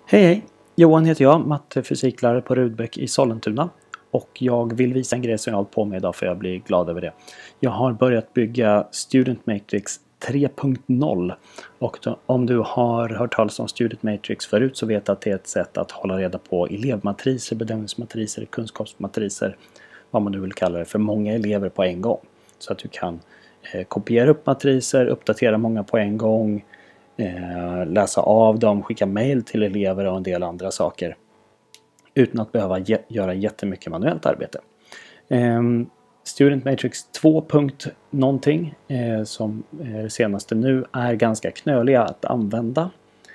Hej hej! Johan heter jag, matte-fysiklärare på Rudbeck i Sollentuna. Och jag vill visa en grej som jag har hållit på med idag för jag blir glad över det. Jag har börjat bygga Student Matrix 3.0. Och om du har hört talas om Student Matrix förut så vet du att det är ett sätt att hålla reda på elevmatriser, bedömningsmatriser, kunskapsmatriser. Vad man nu vill kalla det, för många elever på en gång. Så att du kan kopiera upp matriser, uppdatera många på en gång. Läsa av dem, skicka mail till elever och en del andra saker utan att behöva göra jättemycket manuellt arbete. Student Matrix 2. någonting som är senaste nu är ganska knöliga att använda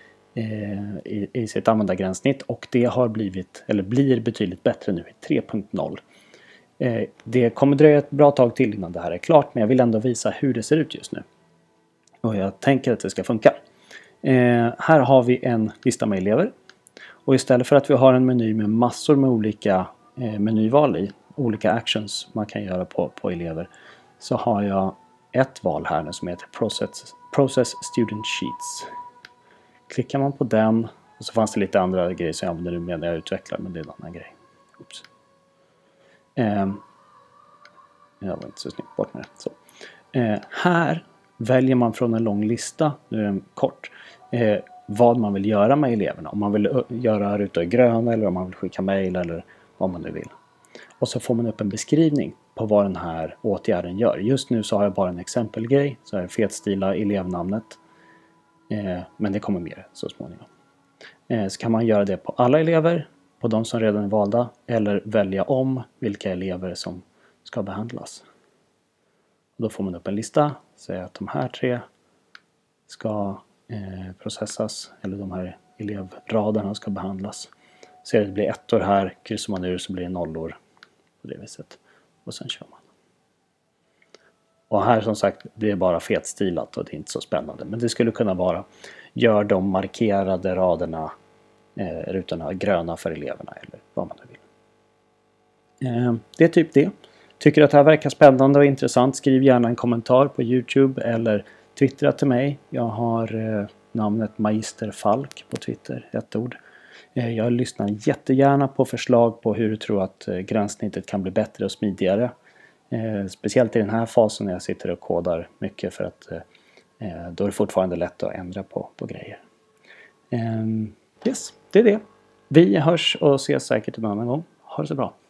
i sitt användargränssnitt, och det har blir betydligt bättre nu i 3.0. Det kommer dröja ett bra tag till innan det här är klart, men jag vill ändå visa hur det ser ut just nu. Och jag tänker att det ska funka. Här har vi en lista med elever. Och istället för att vi har en meny med massor med olika menyval i, olika actions man kan göra på elever, så har jag ett val här nu som heter Process Student Sheets. Klickar man på den, och så fanns det lite andra grejer som jag använder nu när jag utvecklar, men det är en annan grej. Oops. Jag var inte så snyggt bort med det. Så. Här väljer man från en lång lista, nu är den kort, vad man vill göra med eleverna. Om man vill göra rutor gröna eller om man vill skicka mejl eller vad man nu vill. Och så får man upp en beskrivning på vad den här åtgärden gör. Just nu så har jag bara en exempelgrej, så här fetstila elevnamnet. Men det kommer mer så småningom. Så kan man göra det på alla elever, på de som redan är valda, eller välja om vilka elever som ska behandlas. Då får man upp en lista, säger att de här 3 ska processas, eller de här elevraderna ska behandlas. Så det blir 1 här, kryssar man ur så blir det 0 på det viset. Och sen kör man. Och här som sagt, det är bara fetstilat och det är inte så spännande. Men det skulle kunna vara, gör de markerade raderna, rutorna gröna för eleverna eller vad man nu vill. Det är typ det. Tycker att det här verkar spännande och intressant, skriv gärna en kommentar på YouTube eller twittra till mig. Jag har namnet Magister Falk på Twitter, ett ord. Jag lyssnar jättegärna på förslag på hur du tror att gränssnittet kan bli bättre och smidigare. Speciellt i den här fasen när jag sitter och kodar mycket, för att då är det fortfarande lätt att ändra på grejer. Yes, det är det. Vi hörs och ses säkert en annan gång. Ha det så bra.